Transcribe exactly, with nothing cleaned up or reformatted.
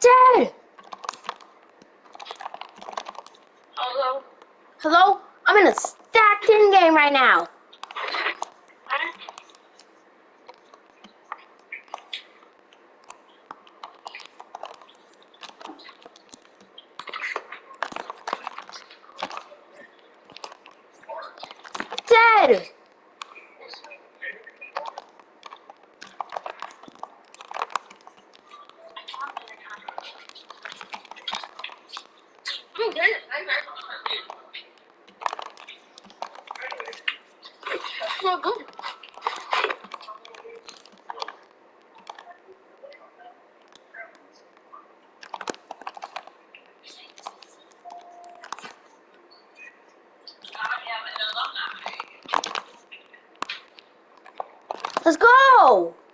dead. Hello? Hello? I'm in a stacked in game right now. Dead. I'm good. I'm so good. Let's go.